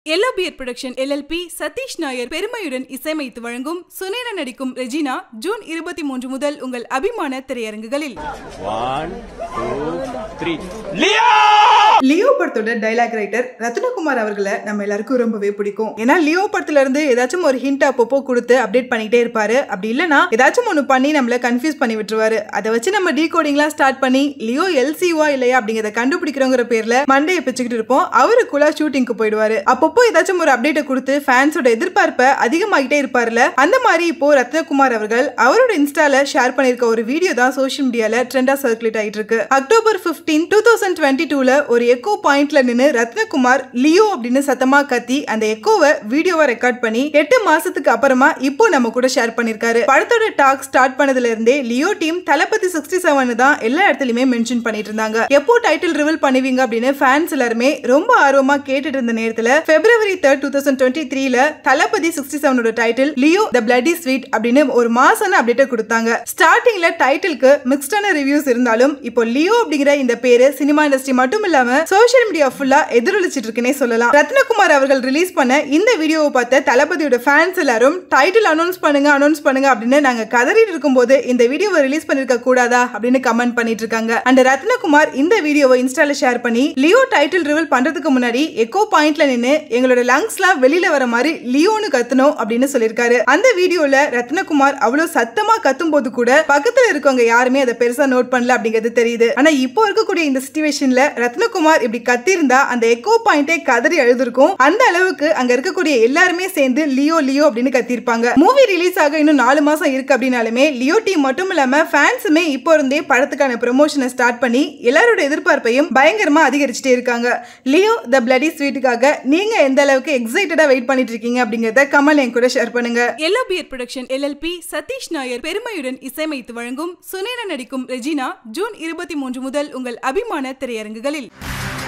𝐿𝐵 production LLP Satish Nair பெருமையுடன் இசையமைத்து வழங்கும் சுனேனா நடிக்கும் ரெஜினா ஜூன் 23 முதல் உங்கள் அபிமான திரையரங்குகளில். 1 2 3 லியோ படத்தோட டைலாக் ரைட்டர் ரத்னகுமார் அவர்களை நம்ம எல்லாருக்கும் ரொம்பவே பிடிக்கும். ஏன்னா லியோ படத்துல இருந்து ஏதாச்சும் ஒரு ஹிண்ட் அப்பப்போ கொடுத்து அப்டேட் பண்ணிட்டே இருப்பாரு. அப்படி இல்லனா ஏதாச்சும் ஒன்னு பண்ணி நம்மள கன்ஃபியூஸ் பண்ணி விட்டுருவாரு. அதை வச்சு நம்ம டீகோடிங்லாம் ஸ்டார்ட் பண்ணி லியோ LCவா இல்லையா அப்படிங்கறத கண்டுபிடிக்கிறோங்கிற பேர்ல மண்டையை பிச்சுக்கிட்டு இருப்போம். அவருக்குள்ள ஷூட்டிங்க்கு போயிடுவாரு. அப்பப்போ ஏதாச்சும் ஒரு அப்டேட்டை கொடுத்து ஃபேன்ஸோட எதிர்பார்ப்பை அதிகமாகிட்டே இருப்பாருல. அந்த மாதிரி இப்போ ரத்னகுமார் அவர்கள் அவரோட இன்ஸ்டால ஷேர் பண்ணிருக்க ஒரு வீடியோ தான் சோஷியல் மீடியால ட்ரெண்டா சர்க்குலேட் ஆயிட்டு இருக்கு. அக்டோபர் 15, 2022ல ஒரு எக்கோ பாயிண்ட்ல நின்னு ரத்னகுமார் லியோ அப்படின்னு சத்தமா கத்தி அந்த எக்கோவை வீடியோவா ரெக்கார்ட் பண்ணி 8 மாசத்துக்கு அப்புறமா இப்போ நம்ம கூட ஷேர் பண்ணிருக்காரு. படத்தோட டாக் ஸ்டார்ட் பண்ணதுல இருந்தே லியோ டீம் தலபதி 67 தான் எல்லா இடத்துலயுமே மென்ஷன் பண்ணிட்டு இருந்தாங்க. எப்போ டைட்டில் ரிவீல் பண்ணுவீங்க அப்படின்னு ஃபேன்ஸ் எல்லாருமே ரொம்ப ஆர்வமா கேட்டுட்டு இருந்த நேரத்துல February 3, 2023ல தலபதி 67ஓட title Leo the bloody sweet அப்படின்னு ஒரு மாசான அப்டேட் கொடுத்தாங்க. ஸ்டார்டிங்ல டைட்டிலுக்கு மிக்ஸ்டான ரிவ்யூஸ் இருந்தாலும் இப்போ லியோ அப்படிங்கிற இந்த பேரு சினிமா இண்டஸ்ட்ரி மட்டும் இல்லாம சோஷியல் மீடியா ஃபுல்லா எதிரொலிச்சிட்டு இருக்குன்னே சொல்லலாம். ரத்னகுமார் அவர்கள் ரிலீஸ் பண்ண இந்த வீடியோவை பார்த்த தலபதியோட ஃபேன்ஸ் எல்லாரும் டைட்டில் அனௌன்ஸ் பண்ணுங்க அப்படின்னு நாங்க கதறிட்டு இருக்கும்போது இந்த வீடியோவை ரிலீஸ் பண்ணிருக்க கூடாதா அப்படின்னு கமெண்ட் பண்ணிட்டு இருக்காங்க. அண்ட் ரத்னகுமார் இந்த வீடியோவை இன்ஸ்டால ஷேர் பண்ணி லியோ டைட்டில் ரிவீல் பண்றதுக்கு முன்னாடி எக்கோ பாயிண்ட்ல நின்னு எங்களோட லங்ஸ்லாம் வெளியில வர மாதிரி லியோன்னு கத்தணும் அப்படின்னு சொல்லிருக்காரு. அந்த வீடியோல ரத்னகுமார் அவ்வளவு சத்தமா கத்தும் போது கூட பக்கத்துல இருக்கவங்க யாருமே அதை பெருசா நோட் பண்ணல அப்படிங்கிறது தெரியுது. ஆனா இப்போ இருக்கக்கூடிய இந்த சிச்சுவேஷன்ல ரத்னகுமார் இப்படி கத்தி இருந்தா அந்த எக்கோ பாயிண்டே கதறி எழுதிருக்கும். அந்த அளவுக்கு அங்க இருக்கக்கூடிய எல்லாருமே சேர்ந்து லியோ லியோ அப்படின்னு கத்திருப்பாங்க. மூவி ரிலீஸ் ஆக இன்னும் 4 மாசம் இருக்கு அப்படின்னாலுமே லியோ டீம் மட்டும் இல்லாம ஃபேன்ஸுமே இப்போ இருந்தே படத்துக்கான ப்ரமோஷனை ஸ்டார்ட் பண்ணி எல்லாரோட எதிர்பார்ப்பையும் பயங்கரமா அதிகரிச்சுட்டே இருக்காங்க. லியோ த பிளட்டி ஸ்வீட்டுக்காக நீங்க எந்த அளவுக்கு எக்ஸைட்டடா வெயிட் பண்ணிட்டு இருக்கீங்க அப்படிங்கறத கமல் என் கூட ஷேர் பண்ணுங்க. 𝐿𝐵 ப்ரொடக்ஷன் LLP சதீஷ் நாயர் பெருமையுடன் இசையமைத்து வழங்கும் சுனேனா நடிக்கும் ரெஜினா ஜூன் 23 முதல் உங்கள் அபிமான திரையரங்குகளில்.